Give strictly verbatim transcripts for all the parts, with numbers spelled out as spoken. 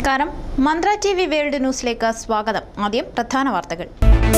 നമസ്കാരം. മന്ത്ര T V world ന്യൂസിലേക്ക് സ്വാഗതം. ആദ്യം പ്രധാന വാർത്തകൾ.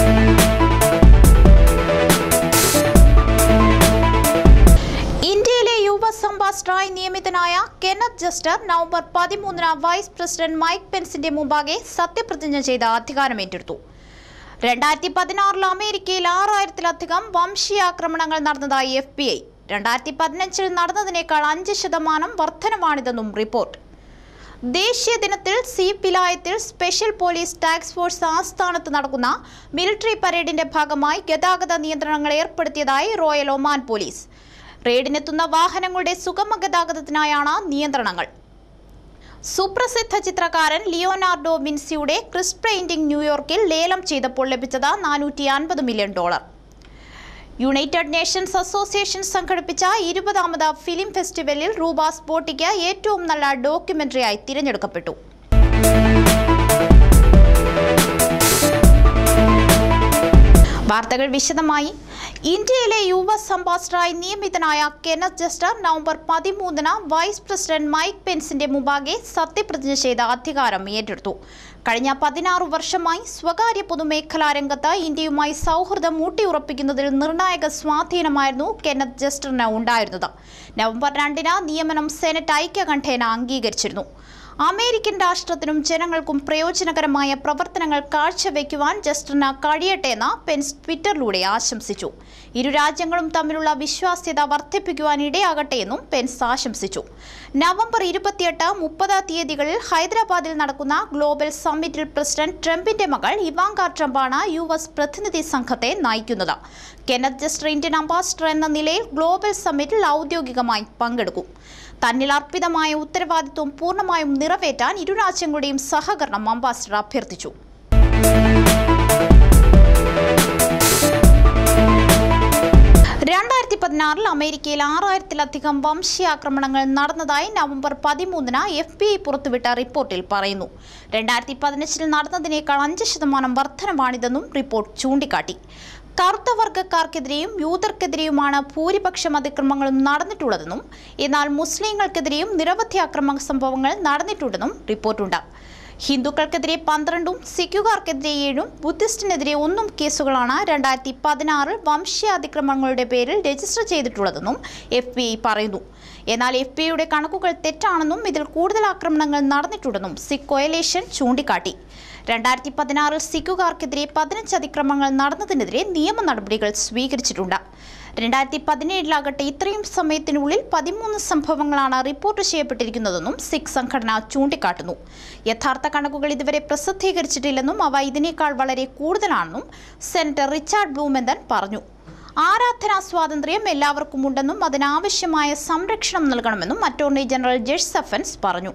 ഇന്ത്യയിലെ യുവ അംബാസഡറായി നിയമിതനായ കെന്നത്ത് ജസ്റ്റർ നവംബർ പതിമൂന്നിന് വൈസ് പ്രസിഡന്റ് മൈക്ക് പെൻസിന്റെ മുമ്പാകെ സത്യപ്രതിജ്ഞ ചെയ്ത് അധികാരമേറ്റെടുത്തു. രണ്ടായിരത്തി പതിനാറിൽ അമേരിക്കയിൽ ആറായിരത്തിലധികം വംശീയാക്രമണങ്ങൾ നടന്നതായി എഫ് ബി ഐ. രണ്ടായിരത്തി പതിനഞ്ചിൽ നടന്നതിനേക്കാൾ അഞ്ച് ശതമാനം വർധനവാണിതെന്നും റിപ്പോർട്ട്. ദേശീയ ദിനത്തിൽ സി വിലായത്തിൽ സ്പെഷ്യൽ പോലീസ് ടാസ്ക് ഫോഴ്സ് ആസ്ഥാനത്ത് നടക്കുന്ന മിലിറ്ററി പരേഡിന്റെ ഭാഗമായി ഗതാഗത നിയന്ത്രണങ്ങൾ ഏർപ്പെടുത്തിയതായി റോയൽ ഒമാൻ പോലീസ്. റെയ്ഡിനെത്തുന്ന വാഹനങ്ങളുടെ സുഗമ ഗതാഗതത്തിനായാണ് നിയന്ത്രണങ്ങൾ. സുപ്രസിദ്ധ ചിത്രകാരൻ ലിയോനാർഡോ വിൻസിയുടെ ക്രിസ് പെയിന്റിംഗ് ന്യൂയോർക്കിൽ ലേലം ചെയ്തപ്പോൾ ലഭിച്ചത് നാനൂറ്റി അൻപത് million dollar. United Nations Association സംഘടിപ്പിച്ച ഇരുപതാമത് ഫിലിം ഫെസ്റ്റിവലിൽ റൂബ സ്പോട്ടിക്ക് ഏറ്റവും നല്ല ഡോക്യുമെന്ററിയായി തിരഞ്ഞെടുക്കപ്പെട്ടു. വാർത്തകൾ വിശദമായി. ഇന്ത്യയിലെ യു എസ് അംബാസഡറായി നിയമിതനായ കെന്നത്ത് ജസ്റ്റർ നവംബർ പതിമൂന്നിന് വൈസ് പ്രസിഡന്റ് മൈക്ക് പെൻസിന്റെ മുമ്പാകെ സത്യപ്രതിജ്ഞ ചെയ്ത് അധികാരം ഏറ്റെടുത്തു. കഴിഞ്ഞ പതിനാറ് വർഷമായി സ്വകാര്യ പൊതുമേഖലാ രംഗത്ത് ഇന്ത്യയുമായി സൗഹൃദം ഊട്ടിയുറപ്പിക്കുന്നതിൽ നിർണായക സ്വാധീനമായിരുന്നു കെന്നത്ത് ജസ്റ്ററിന് ഉണ്ടായിരുന്നത്. നവംബർ രണ്ടിന് നിയമനം സെനറ്റ് ഐക്യകണ്ഠേന അംഗീകരിച്ചിരുന്നു. അമേരിക്കൻ രാഷ്ട്രത്തിനും ജനങ്ങൾക്കും പ്രയോജനകരമായ പ്രവർത്തനങ്ങൾ കാഴ്ചവെക്കുവാൻ ജസ്റ്ററിന് കഴിയട്ടെ എന്ന് പെൻസ് ട്വിറ്ററിലൂടെ ആശംസിച്ചു. ഇരു രാജ്യങ്ങളും തമ്മിലുള്ള വിശ്വാസ്യത വർദ്ധിപ്പിക്കുവാൻ ഇടയാകട്ടെ എന്നും പെൻസ് ആശംസിച്ചു. നവംബർ ഇരുപത്തിയെട്ട് മുപ്പത് തീയതികളിൽ ഹൈദരാബാദിൽ നടക്കുന്ന ഗ്ലോബൽ സമ്മിറ്റിൽ പ്രസിഡന്റ് ട്രംപിന്റെ മകൾ ഇവാങ്ക ട്രംപാണ് യു എസ് പ്രതിനിധി സംഘത്തെ നയിക്കുന്നത്. കെന്നത്ത് ജസ്റ്റർ ഇന്ത്യൻ അംബാസഡർ എന്ന നിലയിൽ ഗ്ലോബൽ സമ്മിറ്റിൽ ഔദ്യോഗികമായി പങ്കെടുക്കും. തന്നിൽ അർപ്പിതമായ ഉത്തരവാദിത്വം പൂർണ്ണമായും നിറവേറ്റാൻ ഇരു രാജ്യങ്ങളുടെയും സഹകരണം അംബാസഡർ അഭ്യർത്ഥിച്ചു. രണ്ടായിരത്തി പതിനാറിൽ അമേരിക്കയിൽ ആറായിരത്തിലധികം വംശീയാക്രമണങ്ങൾ നടന്നതായി നവംബർ പതിമൂന്നിന് എഫ് ബി ഐ പുറത്തുവിട്ട റിപ്പോർട്ടിൽ പറയുന്നു. രണ്ടായിരത്തി പതിനഞ്ചിൽ നടന്നതിനേക്കാൾ അഞ്ച് ശതമാനം വർധനമാണിതെന്നും റിപ്പോർട്ട് ചൂണ്ടിക്കാട്ടി. കറുത്ത വർഗ്ഗക്കാർക്കെതിരെയും യൂതർക്കെതിരെയുമാണ് ഭൂരിപക്ഷം അതിക്രമങ്ങളും നടന്നിട്ടുള്ളതെന്നും എന്നാൽ മുസ്ലിങ്ങൾക്കെതിരെയും നിരവധി അക്രമ സംഭവങ്ങൾ നടന്നിട്ടുണ്ടെന്നും റിപ്പോർട്ടുണ്ട്. ഹിന്ദുക്കൾക്കെതിരെ പന്ത്രണ്ടും സിഖുകാർക്കെതിരെ ഏഴും ബുദ്ധിസ്റ്റിനെതിരെ ഒന്നും കേസുകളാണ് രണ്ടായിരത്തി പതിനാറിൽ വംശീയാതിക്രമങ്ങളുടെ പേരിൽ രജിസ്റ്റർ ചെയ്തിട്ടുള്ളതെന്നും എഫ് ബി ഐ പറയുന്നു. എന്നാൽ എഫ് ബി ഐയുടെ കണക്കുകൾ തെറ്റാണെന്നും ഇതിൽ കൂടുതൽ ആക്രമണങ്ങൾ നടന്നിട്ടുണ്ടെന്നും സിഖ് കൊയലേഷൻ ചൂണ്ടിക്കാട്ടി. രണ്ടായിരത്തി പതിനാറിൽ സിഖുകാർക്കെതിരെ പതിനഞ്ച് അതിക്രമങ്ങൾ നടന്നതിനെതിരെ നിയമ നടപടികൾ സ്വീകരിച്ചിട്ടുണ്ട്. രണ്ടായിരത്തി പതിനേഴിലാകട്ടെ ഇത്രയും സമയത്തിനുള്ളിൽ പതിമൂന്ന് സംഭവങ്ങളാണ് റിപ്പോർട്ട് ചെയ്യപ്പെട്ടിരിക്കുന്നതെന്നും സിഖ് സംഘടന ചൂണ്ടിക്കാട്ടുന്നു. യഥാർത്ഥ കണക്കുകൾ ഇതുവരെ പ്രസിദ്ധീകരിച്ചിട്ടില്ലെന്നും അവ ഇതിനേക്കാൾ വളരെ കൂടുതലാണെന്നും സെനറ്റർ റിച്ചാർഡ് ബ്ലൂമെന്തൻ പറഞ്ഞു. ആരാധനാ സ്വാതന്ത്ര്യം എല്ലാവർക്കും ഉണ്ടെന്നും അതിനാവശ്യമായ സംരക്ഷണം നൽകണമെന്നും അറ്റോർണി ജനറൽ ജെഫ് സെഷൻസ് പറഞ്ഞു.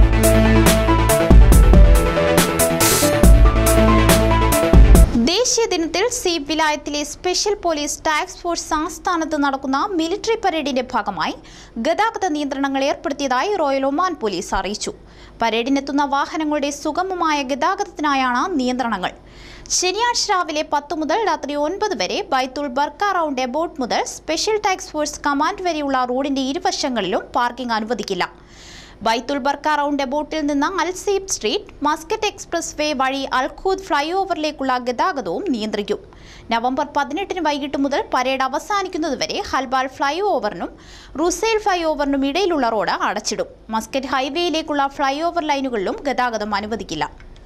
ദേശീയ ദിനത്തിൽ സി വിലായത്തിലെ സ്പെഷ്യൽ പോലീസ് ടാസ്ക് ഫോഴ്സ് ആസ്ഥാനത്ത് നടക്കുന്ന മിലിറ്ററി പരേഡിന്റെ ഭാഗമായി ഗതാഗത നിയന്ത്രണങ്ങൾ ഏർപ്പെടുത്തിയതായി റോയൽ ഒമാൻ പോലീസ് അറിയിച്ചു. പരേഡിനെത്തുന്ന വാഹനങ്ങളുടെ സുഗമമായ ഗതാഗതത്തിനായാണ് നിയന്ത്രണങ്ങൾ. ശനിയാഴ്ച രാവിലെ പത്ത് മുതൽ രാത്രി ഒൻപത് വരെ ബൈത്തുൽ ബർക്ക റൗണ്ട് എബൌട്ട് മുതൽ സ്പെഷ്യൽ ടാസ്ക് ഫോഴ്സ് കമാൻഡ് വരെയുള്ള റോഡിന്റെ ഇരുവശങ്ങളിലും പാർക്കിംഗ് അനുവദിക്കില്ല. ബൈത്തുൽ ബർക്ക റൗണ്ട് എബൌട്ടിൽ നിന്ന് അൽസീബ് സ്ട്രീറ്റ്, മസ്കറ്റ് എക്സ്പ്രസ് വേ വഴി അൽഖൂദ് ഫ്ലൈ ഓവറിലേക്കുള്ള ഗതാഗതവും നിയന്ത്രിക്കും. നവംബർ പതിനെട്ടിന് വൈകിട്ട് മുതൽ പരേഡ് അവസാനിക്കുന്നതുവരെ ഹൽബാൽ ഫ്ലൈ ഓവറിനും റുസൈൽ ഫ്ലൈ ഓവറിനും ഇടയിലുള്ള റോഡ് അടച്ചിടും. മസ്കറ്റ് ഹൈവേയിലേക്കുള്ള ഫ്ലൈ ഓവർ ലൈനുകളിലും ഗതാഗതം അനുവദിക്കില്ല.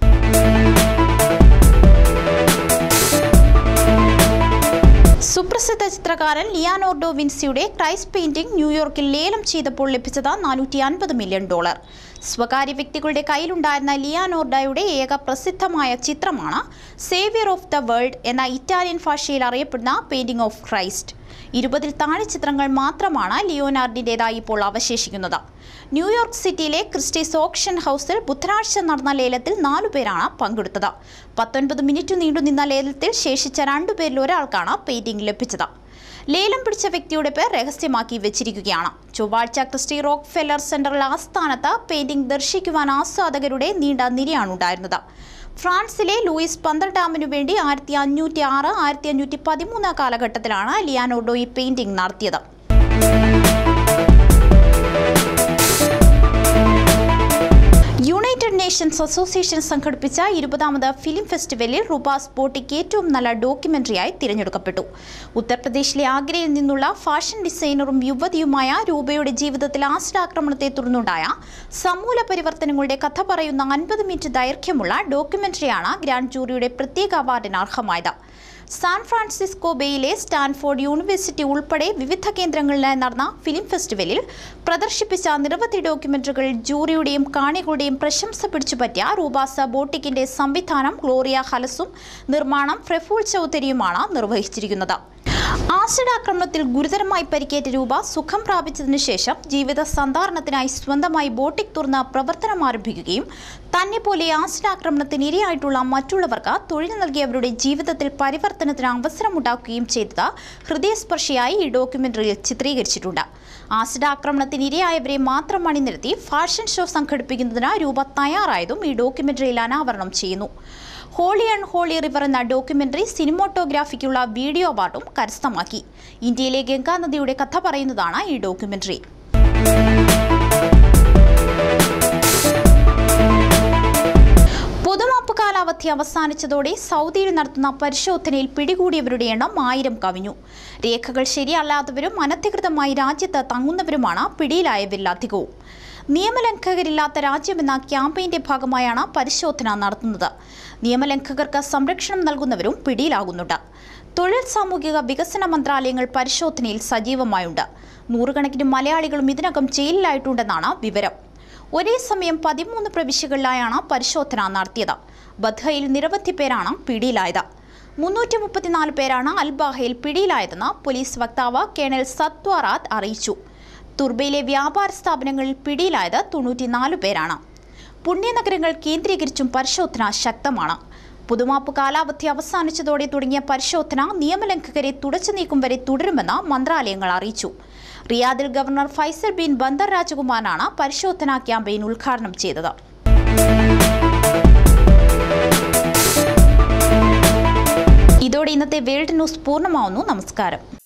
സുപ്രസിദ്ധ ചിത്രകാരൻ ലിയോനാർഡോ വിൻസിയുടെ ക്രൈസ് പെയിന്റിംഗ് ന്യൂയോർക്കിൽ ലേലം ചെയ്തപ്പോൾ ലഭിച്ചത് നാനൂറ്റി അൻപത് മില്യൺ ഡോളർ. സ്വകാര്യ വ്യക്തികളുടെ കയ്യിലുണ്ടായിരുന്ന ലിയോനാർഡോയുടെ ഏക പ്രസിദ്ധമായ ചിത്രമാണ് സേവിയർ ഓഫ് ദ വേൾഡ് എന്ന ഇറ്റാലിയൻ ഭാഷയിൽ അറിയപ്പെടുന്ന പെയിന്റിംഗ് ഓഫ് ക്രൈസ്റ്റ്. ഇരുപതിൽ താഴെ ചിത്രങ്ങൾ മാത്രമാണ് ലിയോനാർഡിൻ്റെതായി ഇപ്പോൾ അവശേഷിക്കുന്നത്. ന്യൂയോർക്ക് സിറ്റിയിലെ ക്രിസ്റ്റീസ് ഓപ്ഷൻ ഹൗസിൽ ബുധനാഴ്ച നടന്ന ലേലത്തിൽ നാലുപേരാണ് പങ്കെടുത്തത്. പത്തൊൻപത് മിനിറ്റ് നീണ്ടുനിന്ന ലേലത്തിൽ ശേഷിച്ച രണ്ടുപേരിൽ ഒരാൾക്കാണ് പെയിന്റിംഗ് ലഭിച്ചത്. ലേലം പിടിച്ച വ്യക്തിയുടെ പേർ രഹസ്യമാക്കി വെച്ചിരിക്കുകയാണ്. ചൊവ്വാഴ്ച ക്രിസ്റ്റി റോക്ക് ഫെല്ലർ സെന്ററിൽ ആസ്ഥാനത്ത് പെയിന്റിംഗ് ദർശിക്കുവാൻ ആസ്വാദകരുടെ നീണ്ട നിരയാണുണ്ടായിരുന്നത്. ഫ്രാൻസിലെ ലൂയിസ് പന്ത്രണ്ടാമിനു വേണ്ടി ആയിരത്തി അഞ്ഞൂറ്റി ആറ് ആയിരത്തി അഞ്ഞൂറ്റി പതിമൂന്ന് കാലഘട്ടത്തിലാണ് ലിയോനാർഡോ ഈ പെയിന്റിംഗ് നടത്തിയത്. ക്രിയേഷൻസ് അസോസിയേഷൻ സംഘടിപ്പിച്ച ഇരുപതാമത് ഫിലിം ഫെസ്റ്റിവലിൽ റുബാസ് ബോട്ടിക് ഏറ്റവും നല്ല ഡോക്യുമെന്ററിയായി തിരഞ്ഞെടുക്കപ്പെട്ടു. ഉത്തർപ്രദേശിലെ ആഗ്രയിൽ നിന്നുള്ള ഫാഷൻ ഡിസൈനറും യുവതിയുമായ രൂപയുടെ ജീവിതത്തിൽ ആസിഡ് ആക്രമണത്തെ തുടർന്നുണ്ടായ സമൂല പരിവർത്തനങ്ങളുടെ കഥ പറയുന്ന അൻപത് മിനിറ്റ് ദൈർഘ്യമുള്ള ഡോക്യുമെന്ററിയാണ് ഗ്രാൻഡ് ജൂറിയുടെ പ്രത്യേക അവാർഡിന് അർഹമായത്. സാൻ ഫ്രാൻസിസ്കോ ബേയിലെ സ്റ്റാൻഫോർഡ് യൂണിവേഴ്സിറ്റി ഉൾപ്പെടെ വിവിധ കേന്ദ്രങ്ങളിലായി നടന്ന ഫിലിം ഫെസ്റ്റിവലിൽ പ്രദർശിപ്പിച്ച നിരവധി ഡോക്യുമെന്ററികൾ ജൂറിയുടെയും കാണികളുടെയും പ്രശംസ പിടിച്ചുപറ്റിയ റുബാസ് ബോട്ടിക്കിന്റെ സംവിധാനം ഗ്ലോറിയ ഹലസും നിർമ്മാണം ഫ്രെഫൂൾ ചൗധരിയുമാണ് നിർവഹിച്ചിരിക്കുന്നത്. ആസിഡ് ആക്രമണത്തിൽ ഗുരുതരമായി പരിക്കേറ്റ രൂപ സുഖം പ്രാപിച്ചതിനു ശേഷം ജീവിത സന്ധാരണത്തിനായി സ്വന്തമായി ബോട്ടിക് തുറന്ന് പ്രവർത്തനം ആരംഭിക്കുകയും തന്നെ പോലെ ആസിഡ് ആക്രമണത്തിന് ഇരയായിട്ടുള്ള മറ്റുള്ളവർക്ക് തൊഴിൽ നൽകിയവരുടെ ജീവിതത്തിൽ പരിവർത്തനത്തിന് അവസരമുണ്ടാക്കുകയും ചെയ്തത് ഹൃദയസ്പർശിയായി ഈ ഡോക്യുമെന്ററിയിൽ ചിത്രീകരിച്ചിട്ടുണ്ട്. ആസിഡ് ആക്രമണത്തിന് ഇരയായവരെ മാത്രം അണിനിരത്തി ഫാഷൻ ഷോ സംഘടിപ്പിക്കുന്നതിന് രൂപ തയ്യാറായതും ഈ ഡോക്യുമെന്ററിയിൽ അനാവരണം ചെയ്യുന്നു. ഹോളി ആൻഡ് ഹോളി റിവർ എന്ന ഡോക്യുമെന്ററി സിനിമോട്ടോഗ്രാഫിക്കുള്ള വീഡിയോ അവാർഡും കരസ്ഥമാക്കി. ഇന്ത്യയിലെ ഗംഗാനദിയുടെ കഥ പറയുന്നതാണ് ഈ ഡോക്യുമെന്ററി. പൊതുമാപ്പ് കാലാവധി അവസാനിച്ചതോടെ സൗദിയിൽ നടത്തുന്ന പരിശോധനയിൽ പിടികൂടിയവരുടെ എണ്ണം ആയിരം കവിഞ്ഞു. രേഖകൾ ശരിയല്ലാത്തവരും അനധികൃതമായി രാജ്യത്ത് തങ്ങുന്നവരുമാണ് പിടിയിലായവരിലധികവും. നിയമലംഘകരില്ലാത്ത രാജ്യമെന്ന ക്യാമ്പയിന്റെ ഭാഗമായാണ് പരിശോധന നടത്തുന്നത്. നിയമലംഘകർക്ക് സംരക്ഷണം നൽകുന്നവരും പിടിയിലാകുന്നുണ്ട്. തൊഴിൽ സാമൂഹിക വികസന മന്ത്രാലയങ്ങൾ പരിശോധനയിൽ സജീവമായുണ്ട്. നൂറുകണക്കിന് മലയാളികളും ഇതിനകം ജയിലിലായിട്ടുണ്ടെന്നാണ് വിവരം. ഒരേ സമയം പതിമൂന്ന് പ്രവിശ്യകളിലായാണ് പരിശോധന നടത്തിയത്. ബദ്ഹയിൽ നിരവധി പേരാണ് പിടിയിലായത്. മുന്നൂറ്റി മുപ്പത്തിനാല് പേരാണ് അൽബാഹയിൽ പിടിയിലായതെന്ന് പോലീസ് വക്താവ് കേണൽ സത്വാറാത്ത് അറിയിച്ചു. തുർബയിലെ വ്യാപാര സ്ഥാപനങ്ങളിൽ പിടിയിലായത് തൊണ്ണൂറ്റിനാല് പേരാണ്. പുണ്യനഗരങ്ങൾ കേന്ദ്രീകരിച്ചും പരിശോധന ശക്തമാണ്. പൊതുമാപ്പ് കാലാവധി അവസാനിച്ചതോടെ തുടങ്ങിയ പരിശോധന നിയമലംഘകരെ തുടച്ചു നീക്കും വരെ തുടരുമെന്ന് മന്ത്രാലയങ്ങൾ അറിയിച്ചു. റിയാദിൽ ഗവർണർ ഫൈസൽ ബിൻ ബന്ദർ രാജകുമാരനാണ് പരിശോധനാ ക്യാമ്പയിൻ ഉദ്ഘാടനം ചെയ്തത്. ഇതോടെ ഇന്നത്തെ വേൾഡ് ന്യൂസ് പൂർണ്ണമാവുന്നു. നമസ്കാരം.